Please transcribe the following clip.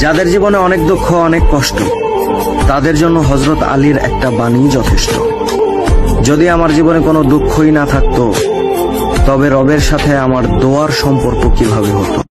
যাদের জীবনে অনেক দুঃখ, অনেক কষ্ট, তাদের জন্য হযরত আলীর একটা বাণী যথেষ্ট। যদি আমার জীবনে কোনো দুঃখই না থাকতো, তবে রবের সাথে আমার দোয়ার সম্পর্ক কিভাবে হতো।